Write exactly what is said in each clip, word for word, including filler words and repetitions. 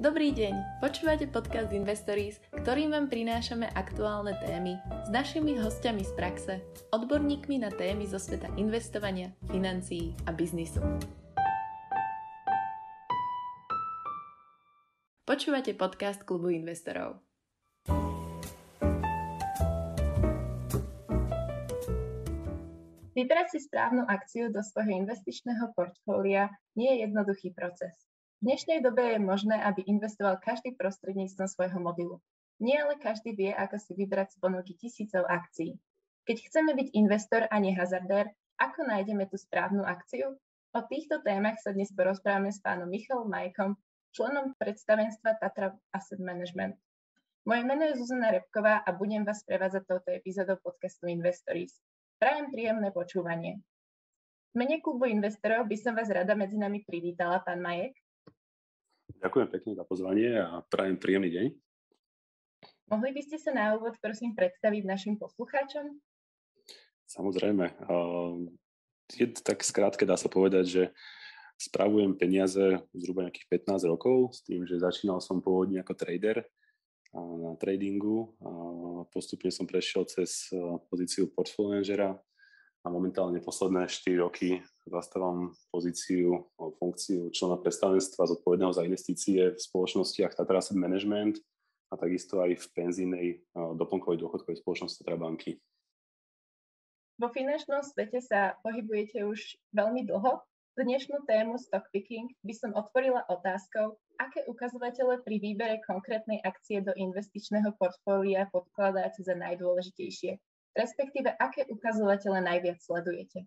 Dobrý deň, počúvate podcast Investories, ktorým vám prinášame aktuálne témy s našimi hostiami z praxe, odborníkmi na témy zo sveta investovania, financií a biznisu. Počúvate podcast Klubu investorov. Vybrať si správnu akciu do svojho investičného portfólia nie je jednoduchý proces. V dnešnej dobe je možné, aby investoval každý prostredníctvom svojho mobilu. Nie ale každý vie, ako si vybrať z ponuky tisícov akcií. Keď chceme byť investor a nie hazardér, ako nájdeme tú správnu akciu? O týchto témach sa dnes porozprávame s pánom Michalom Majkom, členom predstavenstva Tatra Asset Management. Moje meno je Zuzana Repková a budem vás prevádzať touto epizódou podcastu Investories. Prajem príjemné počúvanie. V mene klubu investorov by som vás rada medzi nami privítala, pán Majek. Ďakujem pekne za pozvanie a prajem príjemný deň. Mohli by ste sa na úvod prosím predstaviť našim poslucháčom? Samozrejme. Je tak skrátke dá sa povedať, že spravujem peniaze zhruba nejakých pätnásť rokov, s tým, že začínal som pôvodne ako trader na tradingu. Postupne som prešiel cez pozíciu portfólio manažera a momentálne posledné štyri roky zastávam pozíciu, funkciu člena predstavenstva zodpovedného za investície v spoločnostiach Tatra Asset Management a takisto aj v penzínej doplnkovej dôchodkovej spoločnosti Tatra banky. Vo finančnom svete sa pohybujete už veľmi dlho. Dnešnú tému stock picking by som otvorila otázkou, aké ukazovatele pri výbere konkrétnej akcie do investičného portfólia podkladáte za najdôležitejšie, respektíve aké ukazovatele najviac sledujete?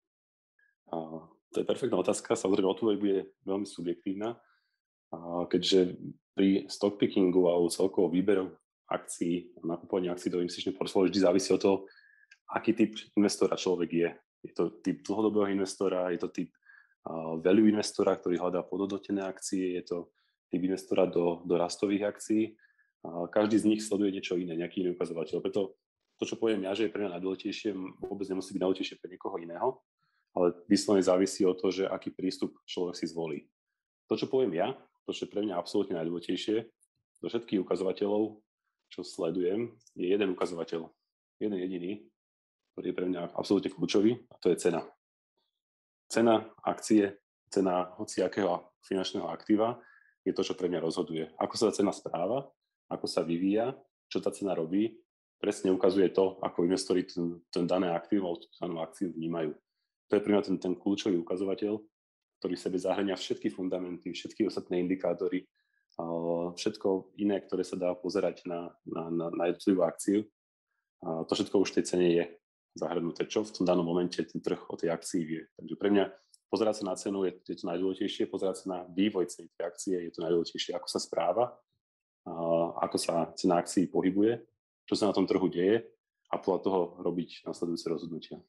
A to je perfektná otázka, samozrejme odpoveď bude veľmi subjektívna, a keďže pri stock pickingu alebo celkovo výberu akcií a nakupovanie akcií do investičného portfólia vždy závisí od toho, aký typ investora človek je. Je to typ dlhodobého investora, je to typ uh, value investora, ktorý hľadá podhodnotené akcie, je to typ investora do, do rastových akcií. Uh, každý z nich sleduje niečo iné, nejaký iný ukazovateľ. Preto to, čo poviem ja, že je pre mňa najdôležitejšie, vôbec nemusí byť najdôležitejšie pre niekoho iného, ale vyslovene závisí od toho, že aký prístup človek si zvolí. To, čo poviem ja, to, čo je pre mňa absolútne najdôležitejšie, zo všetkých ukazovateľov, čo sledujem, je jeden ukazovateľ, jeden jediný, ktorý je pre mňa absolútne kľúčový, a to je cena. Cena akcie, cena hociakého finančného aktíva je to, čo pre mňa rozhoduje. Ako sa tá cena správa, ako sa vyvíja, čo tá cena robí, presne ukazuje to, ako investori ten, ten dané aktív alebo danú akciu vnímajú. To je pre mňa ten, ten kľúčový ukazovateľ, ktorý v sebe zahŕňa všetky fundamenty, všetky ostatné indikátory, všetko iné, ktoré sa dá pozerať na, na, na, na jednotlivú akciu. A to všetko už v tej cene je zahrnuté, čo v tom danom momente ten trh o tej akcii vie. Takže pre mňa pozerať sa na cenu je, je to najdôležitejšie, pozerať sa na vývoj ceny tej akcie je to najdôležitejšie, ako sa správa, ako sa cena akcií pohybuje, čo sa na tom trhu deje a podľa toho robiť nasledujúce rozhodnutia.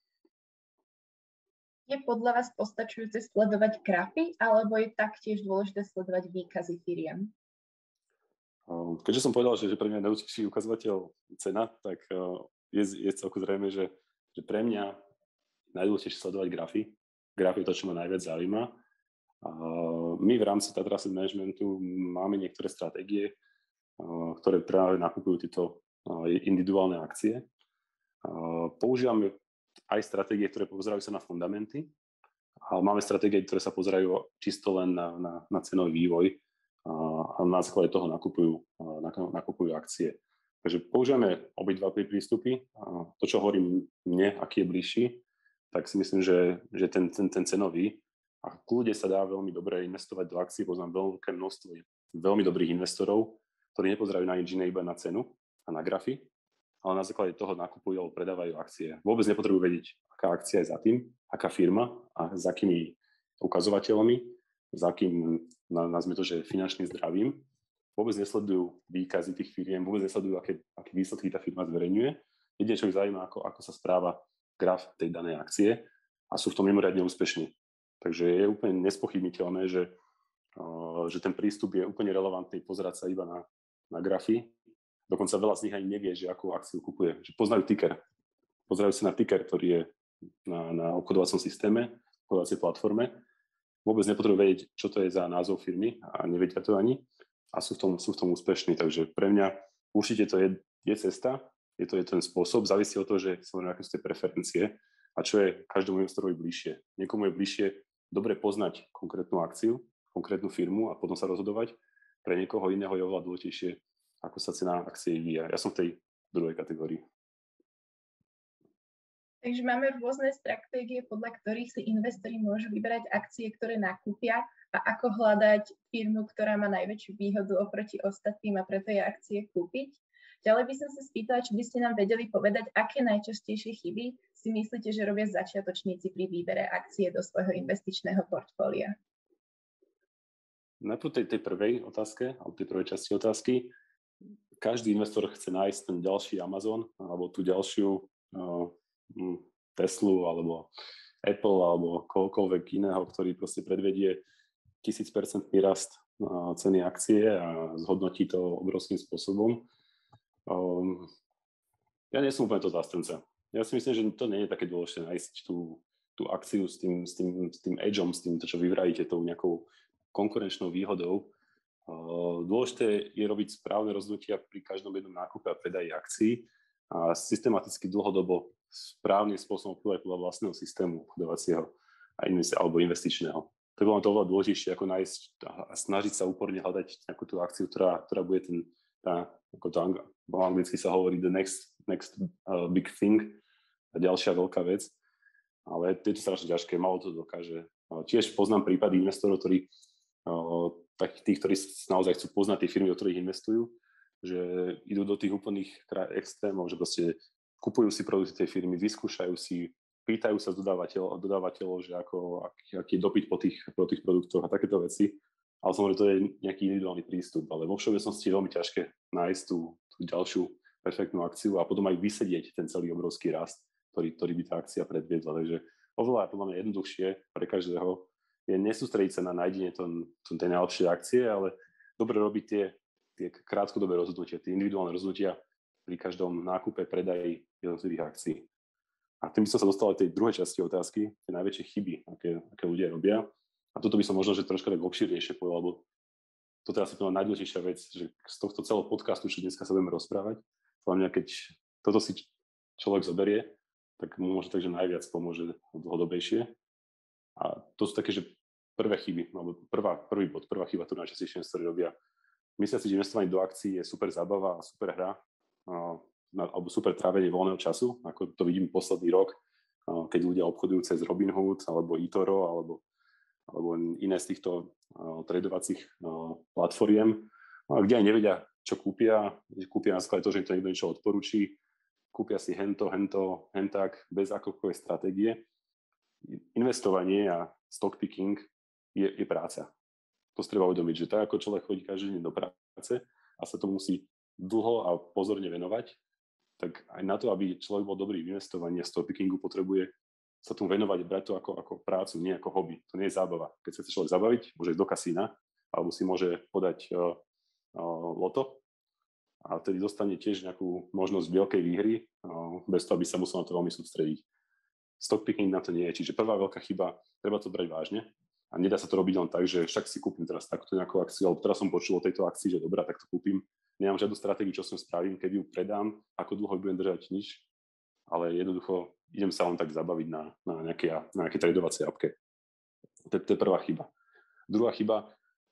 Je podľa vás postačujúce sledovať grafy, alebo je taktiež dôležité sledovať výkazy firiem? Keďže som povedal, že, že pre mňa najdôležitejší ukazovateľ cena, tak je, je celkom zrejme, že, že pre mňa najdôležitejšie sledovať grafy. Grafy je to, čo ma najviac zaujíma. My v rámci Tatra Asset Managementu máme niektoré stratégie, ktoré práve nakupujú tieto individuálne akcie. Používame aj stratégie, ktoré pozerajú sa na fundamenty, a máme stratégie, ktoré sa pozerajú čisto len na, na, na cenový vývoj a na základe toho nakupujú, nakupujú akcie. Takže používame obidva prístupy. To, čo hovorím mne, aký je bližší, tak si myslím, že, že ten, ten, ten cenový, a kľude sa dá veľmi dobre investovať do akcií, poznám veľké množstvo veľmi dobrých investorov, ktorí nepozerajú na nič iné, iba na cenu a na grafy, ale na základe toho nakupujú alebo predávajú akcie. Vôbec nepotrebujú vedieť, aká akcia je za tým, aká firma a s akými ukazovateľmi, s akým, nazvime to, že finančným zdravím. Vôbec nesledujú výkazy tých firiem, vôbec nesledujú, aké, aké výsledky tá firma zverejňuje. Jedine, čo ich zaujíma, ako, ako sa správa graf tej danej akcie a sú v tom mimoriadne úspešní. Takže je úplne nespochybniteľné, že, uh, že ten prístup je úplne relevantný pozerať sa iba na, na grafy. Dokonca veľa z nich ani nevie, že akú akciu kupuje. Že poznajú ticker. Pozerajú sa na ticker, ktorý je na, na obchodovacom systéme, obchodovacej platforme. Vôbec nepotrebujú vedieť, čo to je za názov firmy a nevedia to ani. a sú v tom, sú v tom úspešní. Takže pre mňa určite to je, je cesta, je to je ten spôsob, závisí od toho, že samozrejme, aké sú tie preferencie a čo je každému investorovi bližšie. Niekomu je bližšie dobre poznať konkrétnu akciu, konkrétnu firmu a potom sa rozhodovať. Pre niekoho iného je oveľa dôležitejšie, ako sa cena akcie vyvíja. Ja som v tej druhej kategórii. Takže máme rôzne stratégie, podľa ktorých si investori môžu vyberať akcie, ktoré nakúpia a ako hľadať firmu, ktorá má najväčšiu výhodu oproti ostatným a preto je akcie kúpiť. Ďalej by som sa spýtala, či by ste nám vedeli povedať, aké najčastejšie chyby si myslíte, že robia začiatočníci pri výbere akcie do svojho investičného portfólia. Najprv tej, tej prvej otázke, alebo tej prvej časti otázky. Každý investor chce nájsť ten ďalší Amazon, alebo tú ďalšiu uh, Teslu, alebo Apple, alebo kohokoľvek iného, ktorý proste predvedie tisíc percentný rast uh, ceny akcie a zhodnotí to obrovským spôsobom. Um, ja nie som úplne to zástanca. Ja si myslím, že to nie je také dôležité nájsť tú, tú akciu s tým, s tým, s tým edgeom, s tým, to, čo vyvrajíte, tou nejakou konkurenčnou výhodou. Uh, dôležité je robiť správne rozhodnutia pri každom jednom nákupe a predaji akcií a systematicky dlhodobo správnym spôsobom vplyvať podľa vlastného systému obchodovacieho a investi- alebo investičného. To je to oveľa dôležitejšie, ako nájsť a snažiť sa úporne hľadať nejakú tú akciu, ktorá, ktorá bude ten, tá, ako to ang- po anglicky sa hovorí, the next, next uh, big thing, a ďalšia veľká vec. Ale je to strašne ťažké, malo to dokáže. Uh, tiež poznám prípady investorov, ktorí Uh, takých tých, ktorí naozaj chcú poznať tie firmy, do ktorých investujú, že idú do tých úplných extrémov, že proste kupujú si produkty tej firmy, vyskúšajú si, pýtajú sa dodávateľov, dodávateľov, že ako, aký, aký je dopyt po tých, po tých produktoch a takéto veci. Ale samozrejme, to je nejaký individuálny prístup, ale vo všeobecnosti je veľmi ťažké nájsť tú, tú ďalšiu perfektnú akciu a potom aj vysedieť ten celý obrovský rast, ktorý, ktorý by tá akcia predviedla. Takže oveľa podľa mňa jednoduchšie pre každého je nesústrediť sa na nájdenie tej najlepšej akcie, ale dobre robiť tie, tie krátkodobé rozhodnutia, tie individuálne rozhodnutia pri každom nákupe, predaji jednotlivých akcií. A tým by som sa dostal aj tej druhej časti otázky, tie najväčšie chyby, aké, aké ľudia robia. A toto by som možno, že troška tak obšírnejšie povedal, lebo toto je asi to najdôležitejšia vec, že z tohto celého podcastu, čo dneska sa budeme rozprávať, hlavne keď toto si človek zoberie, tak mu možno takže najviac pomôže dlhodobejšie. A to sú také, že prvé chyby, alebo prvá, prvý bod, prvá chyba, ktorú najčastejšie investori robia. Myslia si, že investovanie do akcií je super zábava a super hra, a, alebo super trávenie voľného času, ako to vidím posledný rok, a, keď ľudia obchodujú cez Robinhood, alebo eToro, alebo, alebo iné z týchto a, tradovacích a, platformiem, a, kde aj nevedia, čo kúpia. Kúpia na sklade to, že im to niekto niečo odporúči, kúpia si hento, hento, hentak, bez akokoľvek stratégie. Investovanie a stock picking je, je práca. To si treba uvedomiť, že tak ako človek chodí každý deň do práce a sa to musí dlho a pozorne venovať, tak aj na to, aby človek bol dobrý v investovaní a stock pickingu, potrebuje sa tomu venovať, brať to ako, ako prácu, nie ako hobby. To nie je zábava. Keď sa chce človek zabaviť, môže ísť do kasína alebo si môže podať uh, uh, loto a vtedy dostane tiež nejakú možnosť veľkej výhry, uh, bez toho, aby sa musel na to veľmi sústrediť. Stock picking na to nie je. Čiže prvá veľká chyba, treba to brať vážne a nedá sa to robiť len tak, že však si kúpim teraz takúto nejakú akciu, alebo teraz som počul o tejto akcii, že dobrá, tak to kúpim. Nemám žiadnu stratégiu, čo som spravím, kedy ju predám, ako dlho budem držať, nič, ale jednoducho idem sa len tak zabaviť na, na nejaké, na nejaké tradovacie apke. To, to je prvá chyba. Druhá chyba,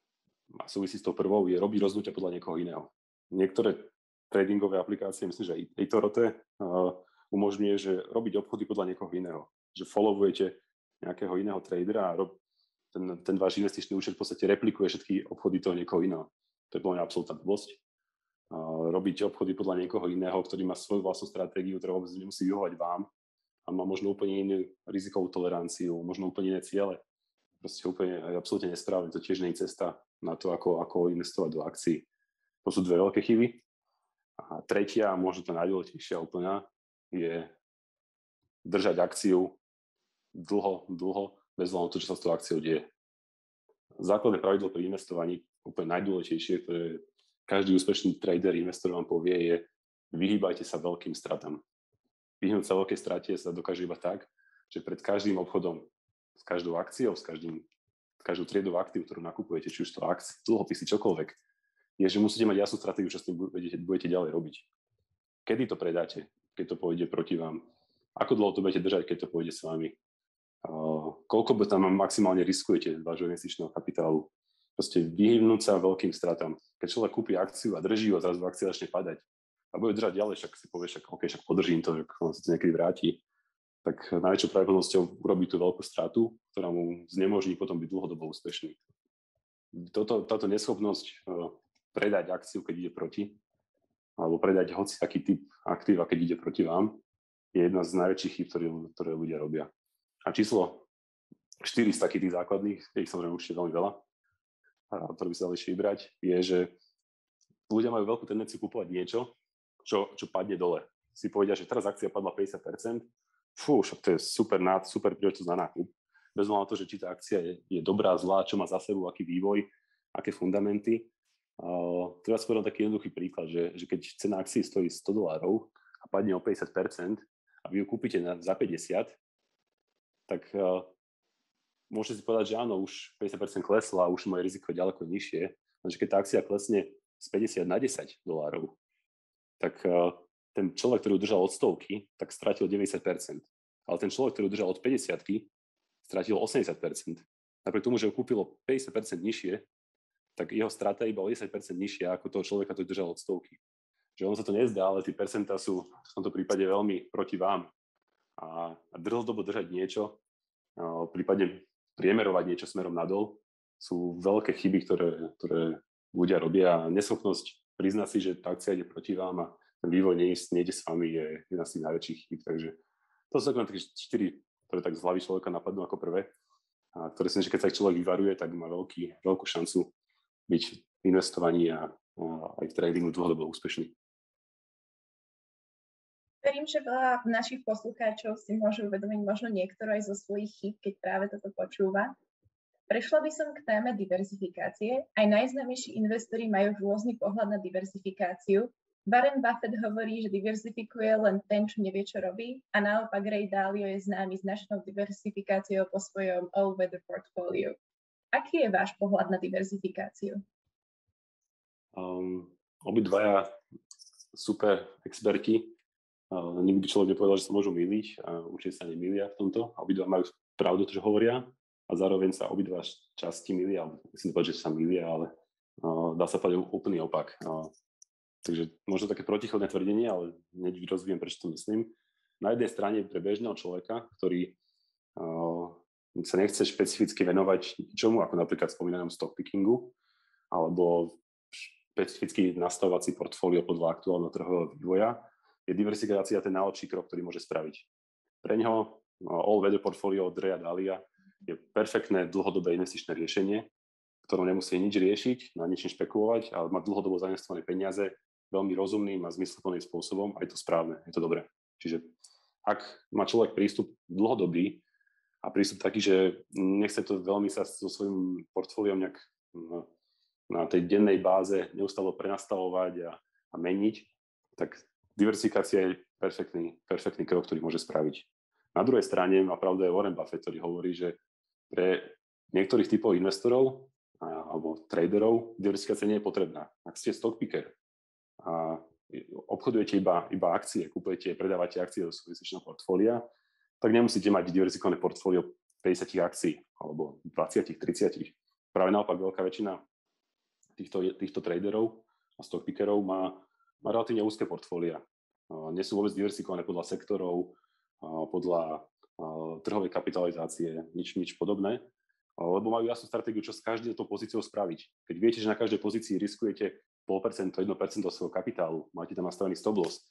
a súvisí s tou prvou, je robiť rozhodnutia podľa niekoho iného. Niektoré tradingové aplikácie, myslím, že eToro uh, umožňuje, že robiť obchody podľa niekoho iného. Že followujete nejakého iného tradera a rob, ten, ten váš investičný účet v podstate replikuje všetky obchody toho niekoho iného. To je podľa mňa absolútna blbosť. Uh, robiť obchody podľa niekoho iného, ktorý má svoju vlastnú stratégiu, ktorá vôbec nemusí vyhovať vám a má možno úplne inú rizikovú toleranciu, možno úplne iné ciele. Proste úplne absolútne nesprávne. To tiež nie je cesta na to, ako, ako investovať do akcií. To sú dve veľké chyby. A tretia, možno tá najdôležitejšia úplná, je držať akciu dlho, dlho, bez hľadu na to, čo sa s tou akciou deje. Základné pravidlo pri investovaní, úplne najdôležitejšie, ktoré každý úspešný trader, investor vám povie, je vyhýbajte sa veľkým stratám. Vyhnúť sa veľkej strate sa dokáže iba tak, že pred každým obchodom, s každou akciou, s každým, s každou triedou aktív, ktorú nakupujete, či už to akcie, dlhopisy, čokoľvek, je, že musíte mať jasnú stratégiu, čo s tým budete, budete ďalej robiť. Kedy to predáte, keď to pôjde proti vám? Ako dlho to budete držať, keď to pôjde s vami? Uh, koľko by tam maximálne riskujete z vášho investičného kapitálu? Proste vyhnúť sa veľkým stratám. Keď človek kúpi akciu a drží ho a zrazu akcia začne padať a bude držať ďalej, však si povie, však, okay, však podržím to, že on sa to niekedy vráti, tak najväčšou pravdepodobnosťou urobí tú veľkú stratu, ktorá mu znemožní potom byť dlhodobo úspešný. Toto, táto neschopnosť uh, predať akciu, keď ide proti, alebo predať hoci aký typ aktíva, keď ide proti vám, je jedna z najväčších chýb, ktoré, ktoré ľudia robia. A číslo štyri z takých tých základných, je ich samozrejme určite veľmi veľa, a ktoré by sa dali ešte vybrať, je, že ľudia majú veľkú tendenciu kúpovať niečo, čo, čo padne dole. Si povedia, že teraz akcia padla päťdesiat percent, fú, však to je super nád, super príležitosť na nákup. Bez ohľadu na to, že či tá akcia je, je dobrá, zlá, čo má za sebou, aký vývoj, aké fundamenty. Uh, treba spovedať taký jednoduchý príklad, že, že keď cena akcií stojí sto dolárov a padne o päťdesiat percent a vy ju kúpite na, za päťdesiat, tak uh, môžete si povedať, že áno, už päťdesiat percent klesla, už moje riziko je ďaleko nižšie, lenže keď tá akcia klesne z päťdesiat na desať dolárov, tak uh, ten človek, ktorý držal od stovky, tak stratil deväťdesiat percent. Ale ten človek, ktorý držal od päťdesiatky, stratil osemdesiat percent. Napriek tomu, že ho kúpilo päťdesiat percent nižšie, tak jeho strata je iba o desať percent nižšia ako toho človeka, ktorý držal od stovky. Že on sa to nezdá, ale tie percentá sú v tomto prípade veľmi proti vám. A, a dlhodobo držať niečo, a prípadne priemerovať niečo smerom nadol, sú veľké chyby, ktoré, ktoré ľudia robia. A neschopnosť priznať si, že tá akcia ide proti vám a ten vývoj nejde s vami, je jedna z tých najväčších chyb. Takže to sú také štyri, ktoré tak z hlavy človeka napadnú ako prvé. A ktoré si, že keď sa ich človek vyvaruje, tak má veľký, veľkú šancu byť v investovaní a, a aj v tradingu dlhodobo úspešný. Verím, že veľa našich poslucháčov si môže uvedomiť možno niektoré aj zo svojich chýb, keď práve toto počúva. Prešla by som k téme diverzifikácie. Aj najznámejší investori majú rôzny pohľad na diverzifikáciu. Warren Buffett hovorí, že diverzifikuje len ten, čo nevie, čo robí, a naopak Ray Dalio je známy značnou diverzifikáciou po svojom all-weather portfóliu. Aký je váš pohľad na diverzifikáciu? Um, obidvaja super experti. Uh, nikdy človek nepovedal, že sa môžu myliť a určite sa nemýlia v tomto. Obidva majú pravdu, čo hovoria a zároveň sa obidva časti mylia. Myslím povedať, že sa mylia, ale uh, dá sa povedať úplný opak. Uh, takže možno také protichodné tvrdenie, ale hneď rozvíjem, prečo to myslím. Na jednej strane pre bežného človeka, ktorý uh, sa nechce špecificky venovať čomu, ako napríklad spomínanom stock pickingu, alebo špecificky nastavovať si portfólio podľa aktuálneho trhového vývoja, je diversifikácia ten najlepší krok, ktorý môže spraviť. Pre neho all-weather portfólio od Raya Dalia je perfektné dlhodobé investičné riešenie, ktorom nemusí nič riešiť, na ničím špekulovať, ale má dlhodobo zainvestované peniaze veľmi rozumným a zmysluplným spôsobom a je to správne, je to dobré. Čiže ak má človek prístup dlhodobý a prístup taký, že nechce to veľmi sa so svojím portfóliom nejak na, na tej dennej báze neustále prenastavovať a, a meniť, tak diversifikácia je perfektný, perfektný krok, ktorý môže spraviť. Na druhej strane má pravdu aj Warren Buffett, ktorý hovorí, že pre niektorých typov investorov a, alebo traderov diversifikácia nie je potrebná. Ak ste stock picker a obchodujete iba, iba akcie, kupujete, predávate akcie do svojho investičného portfólia, tak nemusíte mať diverzifikované portfólio päťdesiat akcií alebo dvadsať, tridsať. Práve naopak veľká väčšina týchto, týchto traderov a stock pickerov má má relatívne úzke portfólia. Nie sú vôbec diverzifikované podľa sektorov, podľa trhovej kapitalizácie, nič, nič podobné, lebo majú jasnú stratégiu, čo s každou tou pozíciou spraviť. Keď viete, že na každej pozícii riskujete nula celá päť percenta, jedno percento svojho kapitálu, máte tam nastavený stop loss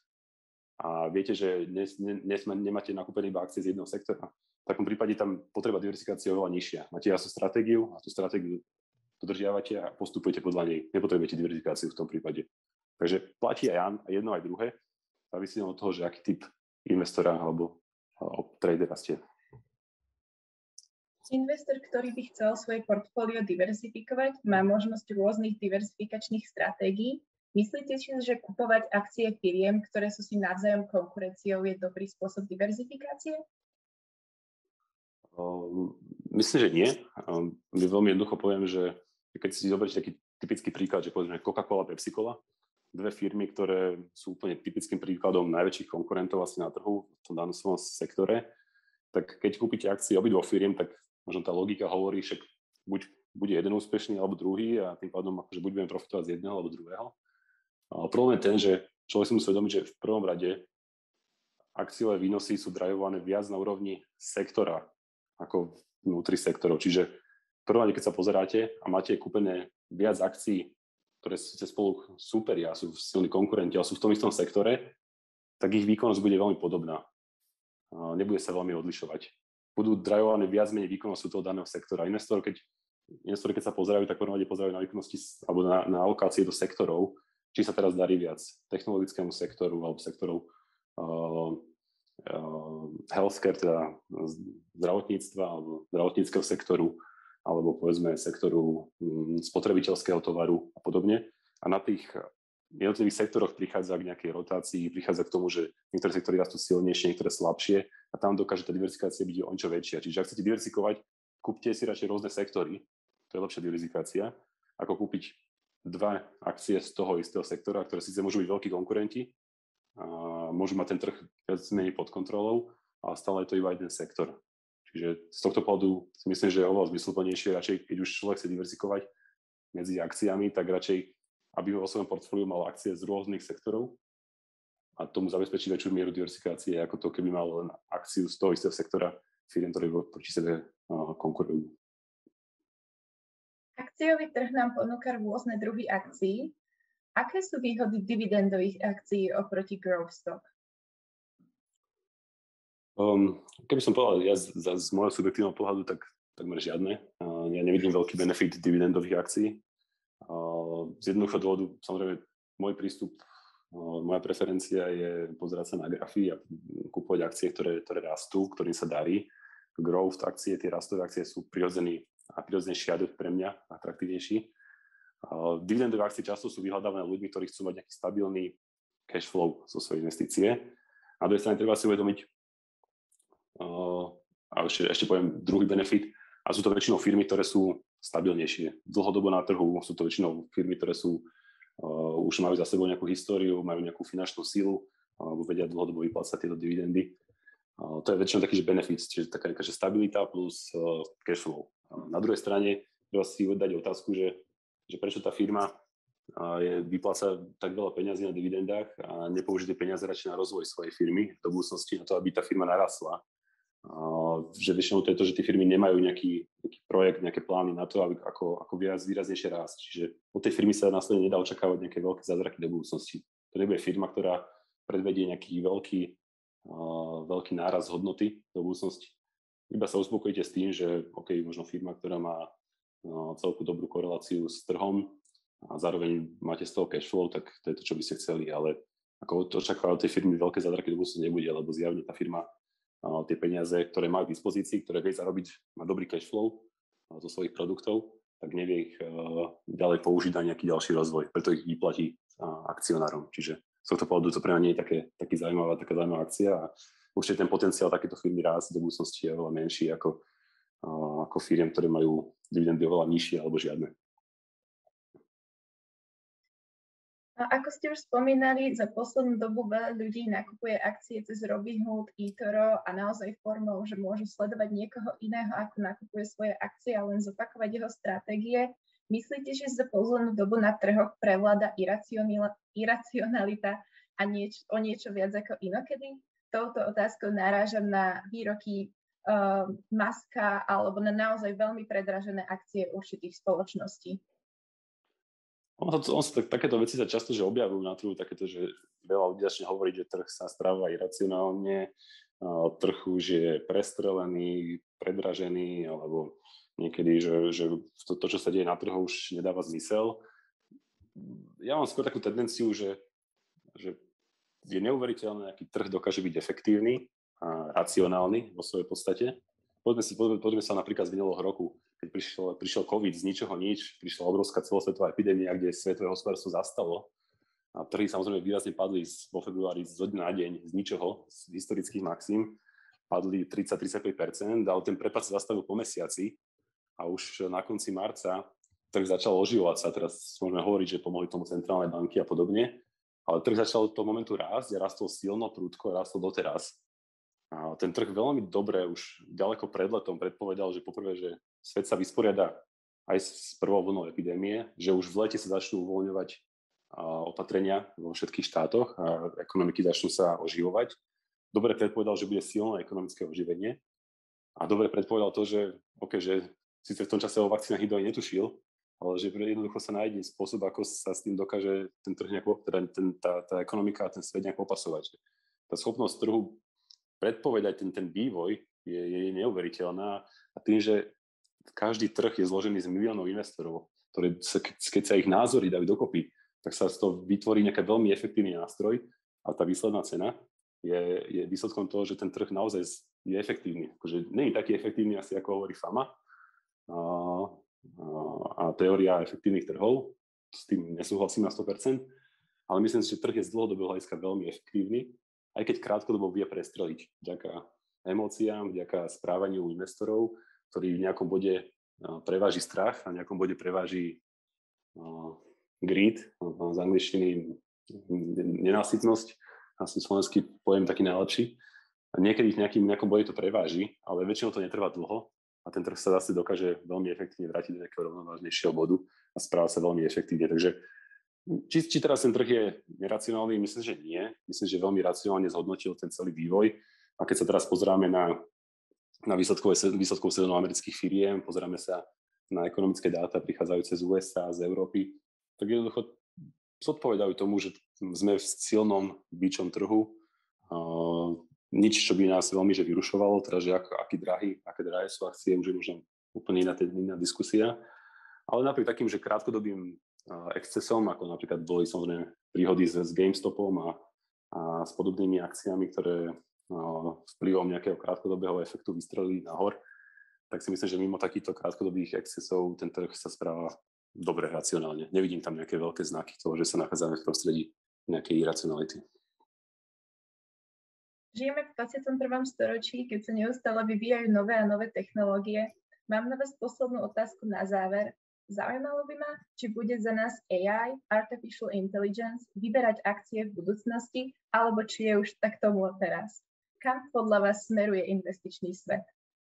a viete, že dnes, dnes nemáte nakúpené iba akcie z jedného sektora, v takom prípade tam potreba diversifikácie je oveľa nižšia. Máte jasnú stratégiu a tú stratégiu dodržiavate a postupujete podľa nej. Nepotrebujete diversifikáciu v tom prípade. Takže platí aj jedno, aj druhé. Závisí od toho, že aký typ investora alebo tradera ste. Investor, ktorý by chcel svoje portfólio diverzifikovať, má možnosť rôznych diverzifikačných stratégií. Myslíte si, že kupovať akcie firiem, ktoré sú si navzájom konkurenciou, je dobrý spôsob diverzifikácie? Um, myslím, že nie. Um, veľmi jednoducho poviem, že keď si zoberiete taký typický príklad, že povedzme Coca-Cola, Pepsi-Cola, dve firmy, ktoré sú úplne typickým príkladom najväčších konkurentov asi na trhu v tom danom svojom sektore, tak keď kúpite akcie obidvoch firiem, tak možno tá logika hovorí, však buď bude jeden úspešný alebo druhý a tým pádom akože buď budeme profitovať z jedného alebo druhého. A problém je ten, že človek si musí uvedomiť, že v prvom rade akciové výnosy sú drajované viac na úrovni sektora ako vnútri sektorov. Čiže v prvom rade, keď sa pozeráte a máte kúpené viac akcií, ktoré ste spolu súperia, sú silní konkurenti, ale sú v tom istom sektore, tak ich výkonnosť bude veľmi podobná. Nebude sa veľmi odlišovať. Budú drajované viac menej výkonnosťou toho daného sektora. Investor, keď, investori, keď sa pozerajú, tak v prvom rade pozerajú na výkonnosti alebo na, na alokácie do sektorov, či sa teraz darí viac technologickému sektoru alebo sektorov uh, uh, healthcare, teda zdravotníctva alebo zdravotníckeho sektoru, alebo povedzme sektoru spotrebiteľského tovaru a podobne. A na tých jednotlivých sektoroch prichádza k nejakej rotácii, prichádza k tomu, že niektoré sektory rastú silnejšie, niektoré slabšie a tam dokáže tá diversifikácia byť o niečo väčšia. Čiže ak chcete diversifikovať, kúpte si radšej rôzne sektory, to je lepšia diversifikácia, ako kúpiť dva akcie z toho istého sektora, ktoré síce môžu byť veľkí konkurenti, a môžu mať ten trh viac menej pod kontrolou, ale stále je to iba jeden sektor. Čiže z tohto pohľadu si myslím, že je oveľa zmysluplnejšie, radšej, keď už človek chce diverzifikovať medzi akciami, tak radšej, aby vo svojom portfóliu mal akcie z rôznych sektorov a tomu zabezpečí väčšiu mieru diversifikácie, ako to, keby mal len akciu z toho istého sektora firiem, ktoré proti sebe konkurujú. Akciový trh nám ponúka rôzne druhy akcií. Aké sú výhody dividendových akcií oproti growth stock? Um, keby som povedal, ja z, z, z môjho subjektívneho pohľadu, tak takmer žiadne. Uh, ja nevidím veľký benefit dividendových akcií. Uh, z jednoduchého dôvodu, samozrejme, môj prístup, uh, moja preferencia je pozerať sa na grafy a kúpovať akcie, ktoré, ktoré rastú, ktorým sa darí. Growth akcie, tie rastové akcie sú prirodzený a prirodzene šiaduch pre mňa atraktívnejší. Uh, dividendové akcie často sú vyhľadávané ľuďmi, ktorí chcú mať nejaký stabilný cash flow zo svojej investície. Na druhej strane treba si uvedomiť, Uh, a ešte, ešte poviem druhý benefit, a sú to väčšinou firmy, ktoré sú stabilnejšie. Dlhodobo na trhu sú to väčšinou firmy, ktoré sú, uh, už majú za sebou nejakú históriu, majú nejakú finančnú silu, alebo vedia dlhodobo vyplácať tieto dividendy. Uh, to je väčšinou taký, že benefit, čiže taká nejaká stabilita plus uh, cash flow. Uh, na druhej strane treba si dať otázku, že, že prečo tá firma uh, je, vypláca tak veľa peňazí na dividendách a nepoužije tie peniaze radšej na rozvoj svojej firmy do budúcnosti, na to, aby tá firma narastla. Uh, že väčšinou to je to, že tie firmy nemajú nejaký, nejaký projekt, nejaké plány na to, aby, ako, ako viac výraznejšie rásť. Čiže od tej firmy sa následne nedá očakávať nejaké veľké zázraky do budúcnosti. To nebude firma, ktorá predvedie nejaký veľký, uh, veľký náraz hodnoty do budúcnosti. Iba sa uspokojíte s tým, že OK, možno firma, ktorá má uh, celku dobrú koreláciu s trhom a zároveň máte z toho cash flow, tak to je to, čo by ste chceli. Ale ako očakávať od tej firmy veľké zázraky do budúcnosti nebude, lebo zjavne tá firma tie peniaze, ktoré majú k dispozícii, ktoré vie zarobiť, má dobrý cash flow zo svojich produktov, tak nevie ich ďalej použiť na nejaký ďalší rozvoj, preto ich vyplatí akcionárom. Čiže z tohto pohľadu to pre mňa nie je také, taký zaujímavá, taká zaujímavá akcia a určite ten potenciál takéto firmy rásť do budúcnosti je oveľa menší ako, ako firiem, ktoré majú dividendy oveľa nižšie alebo žiadne. A ako ste už spomínali, za poslednú dobu veľa ľudí nakupuje akcie cez Robinhood, eToro a naozaj formou, že môžu sledovať niekoho iného, ako nakupuje svoje akcie a len zopakovať jeho stratégie. Myslíte, že za poslednú dobu na trhoch prevláda iracionalita a nieč, o niečo viac ako inokedy? Touto otázkou narážam na výroky uh, Muska alebo na naozaj veľmi predražené akcie určitých spoločností. On, on sa, tak, takéto veci sa často že objavujú na trhu, takéto, že veľa ľudí začne hovoriť, že trh sa správa iracionálne, trh už je prestrelený, predražený, alebo niekedy, že, že to, to, čo sa deje na trhu, už nedáva zmysel. Ja mám skôr takú tendenciu, že, že je neuveriteľné, aký trh dokáže byť efektívny a racionálny vo svojej podstate. Poďme, si, poďme, poďme sa napríklad z minulého roku, keď prišiel, prišiel COVID z ničoho nič, prišla obrovská celosvetová epidémia, kde svetové hospodárstvo zastalo a trhy samozrejme výrazne padli vo februári zo dňa na deň z ničoho, z historických maxim, padli tridsať až tridsaťpäť percent, ale ten prepad sa zastavil po mesiaci a už na konci marca trh začal oživovať sa. Teraz môžeme hovoriť, že pomohli tomu centrálne banky a podobne, ale trh začal od toho momentu rásť a rastol silno, prudko a rastol doteraz. A ten trh veľmi dobre už ďaleko pred letom predpovedal, že poprvé, že svet sa vysporiada aj s prvou vlnou epidémie, že už v lete sa začnú uvoľňovať opatrenia vo všetkých štátoch a ekonomiky začnú sa oživovať. Dobre predpovedal, že bude silné ekonomické oživenie a dobre predpovedal to, že, okay, že síce v tom čase o vakcínach nikto aj netušil, ale že jednoducho sa nájde spôsob, ako sa s tým dokáže ten trh nejako, teda ten, tá, tá ekonomika a ten svet nejak popasovať. Tá schopnosť trhu predpovedať ten, ten vývoj je, je neuveriteľná a tým, že každý trh je zložený z miliónov investorov, ktorí sa, keď sa ich názory dajú dokopy, tak sa z toho vytvorí nejaký veľmi efektívny nástroj a tá výsledná cena je, je výsledkom toho, že ten trh naozaj je efektívny. Akože nie je taký efektívny asi, ako hovorí Fama a, a, a teória efektívnych trhov, s tým nesúhlasím na sto percent, ale myslím si, že trh je z dlhodobého hľadiska veľmi efektívny, aj keď krátkodobo vie prestreliť vďaka emóciám, vďaka správaniu investorov, ktorý v nejakom bode preváži strach a v nejakom bode preváži uh, greed, z angličtiny nenásytnosť, asi slovenský pojem taký najlepší. A niekedy v nejakým, nejakom bode to preváži, ale väčšinou to netrvá dlho a ten trh sa zase dokáže veľmi efektívne vrátiť do nejakého rovnovážnejšieho bodu a správa sa veľmi efektívne. Takže či, či teraz ten trh je neracionálny, myslím, že nie. Myslím, že veľmi racionálne zhodnotil ten celý vývoj. A keď sa teraz pozeráme na, na výsledkové výsledkov sezónu amerických firiem, pozeráme sa na ekonomické dáta prichádzajúce z ú es á, z Európy, tak jednoducho zodpovedajú tomu, že sme v silnom bičom trhu. Uh, nič, čo by nás veľmi že vyrušovalo, teda že ak, aký drahý, aké drahé sú akcie, už je možno úplne iná, iná diskusia. Ale napriek takým, že krátkodobým uh, excesom, ako napríklad boli samozrejme príhody s, s GameStopom a, a s podobnými akciami, ktoré uh, vplyvom nejakého krátkodobého efektu vystrelili nahor, tak si myslím, že mimo takýchto krátkodobých excesov ten trh sa správa dobre, racionálne. Nevidím tam nejaké veľké znaky toho, že sa nachádzame v prostredí nejakej iracionality. Žijeme v dvadsiatom prvom storočí, keď sa neustále vyvíjajú nové a nové technológie. Mám na vás poslednú otázku na záver. Zaujímalo by ma, či bude za nás á í, Artificial Intelligence, vyberať akcie v budúcnosti, alebo či je už tak tomu teraz. Kam podľa vás smeruje investičný svet?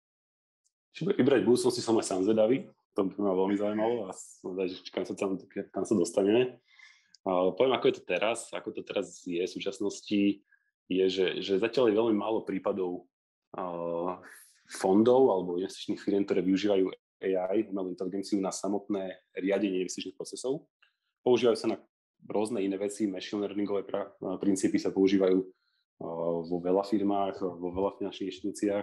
Či bude vybrať v budúcnosti, som aj sám zvedavý. To by ma veľmi zaujímalo a kam sa, tam, kam sa dostaneme. Uh, poviem, ako je to teraz. Ako to teraz je v súčasnosti, je, že, že zatiaľ je veľmi málo prípadov uh, fondov alebo investičných firiem, ktoré využívajú á í, umelú inteligenciu, na samotné riadenie investičných procesov. Používajú sa na rôzne iné veci, machine learningové pra, princípy sa používajú uh, vo veľa firmách, vo veľa finančných inštitúciách,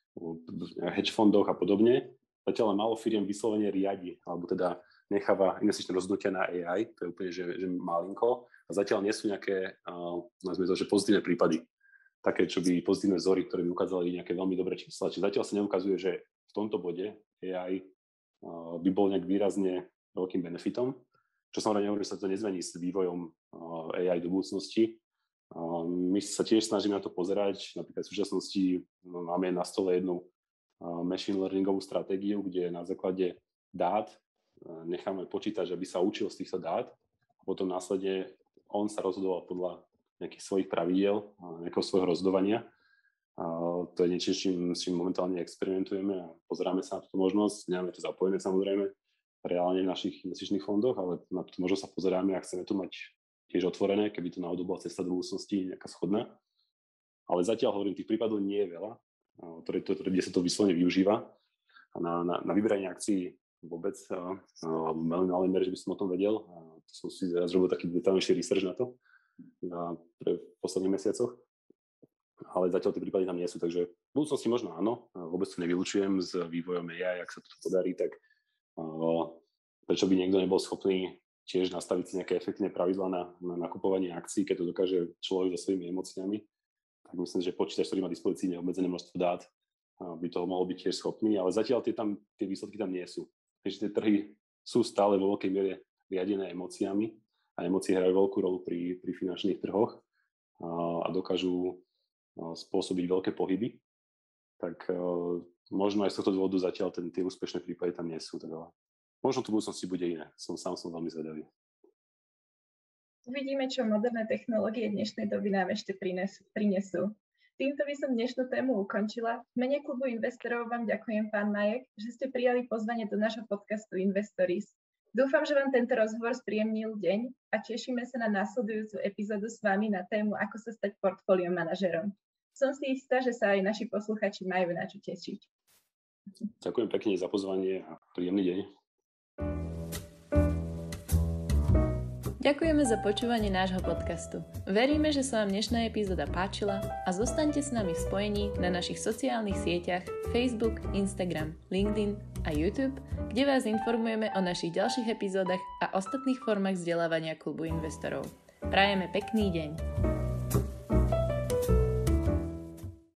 v hedge fondoch a podobne. Zatiaľ málo firiem vyslovene riadi, alebo teda necháva investičné rozhodnutia na á í, to je úplne že, že malinko. A zatiaľ nie sú nejaké, uh, nazvime to, že pozitívne prípady. Také, čo by pozitívne vzory, ktoré by ukázali nejaké veľmi dobré čísla. Čiže zatiaľ sa neukazuje, že v tomto bode á í uh, by bol nejak výrazne veľkým benefitom. Čo samozrejme nehovorím, že sa to nezmení s vývojom uh, á í do budúcnosti. Uh, my sa tiež snažíme na to pozerať. Napríklad v súčasnosti no, máme na stole jednu machine learningovú stratégiu, kde na základe dát necháme počítač, aby sa učil z týchto dát a potom následne on sa rozhodoval podľa nejakých svojich pravidiel, nejakého svojho rozhodovania. A to je niečo, s čím, s čím momentálne experimentujeme a pozeráme sa na túto možnosť. Nemáme to zapojené samozrejme reálne v našich investičných fondoch, ale na túto možnosť sa pozeráme a chceme to mať tiež otvorené, keby to náhodou bola cesta do budúcnosti nejaká schodná. Ale zatiaľ hovorím, tých prípadov nie je veľa, Ktoré, to, kde sa to vyslovene využíva. A na, na, na vyberanie akcií vôbec, alebo veľmi malej mere, že by som o tom vedel. A to som si zrobil taký detailnejší research na to na, pre v posledných mesiacoch. Ale zatiaľ tie prípady tam nie sú, takže v budúcnosti možno áno. Vôbec to nevylučujem s vývojom á í, ak sa to podarí, tak uh, prečo by niekto nebol schopný tiež nastaviť si nejaké efektívne pravidlá na, na nakupovanie akcií, keď to dokáže človek so svojimi emóciami. Tak myslím, že počítač, ktorý má dispozícii neobmedzené množstvo dát, by toho mohol byť tiež schopný, ale zatiaľ tie, tam, tie výsledky tam nie sú. Takže tie trhy sú stále vo veľkej miere riadené emóciami a emócie hrajú veľkú rolu pri, pri finančných trhoch a, a dokážu a, spôsobiť veľké pohyby. Tak a, možno aj z tohto dôvodu zatiaľ ten, tie úspešné prípady tam nie sú. Teda. možno to v budúcnosti bude iné. Som sám som veľmi zvedavý. Uvidíme, čo moderné technológie dnešnej doby nám ešte prinesú. Týmto by som dnešnú tému ukončila. V mene klubu investorov vám ďakujem, pán Majek, že ste prijali pozvanie do nášho podcastu Investories. Dúfam, že vám tento rozhovor spríjemnil deň a tešíme sa na nasledujúcu epizódu s vami na tému, ako sa stať portfólio manažerom. Som si istá, že sa aj naši posluchači majú na čo tešiť. Ďakujem pekne za pozvanie a príjemný deň. Ďakujeme za počúvanie nášho podcastu. Veríme, že sa vám dnešná epizóda páčila a zostaňte s nami v spojení na našich sociálnych sieťach Facebook, Instagram, LinkedIn a YouTube, kde vás informujeme o našich ďalších epizódach a ostatných formách vzdelávania klubu investorov. Prajeme pekný deň.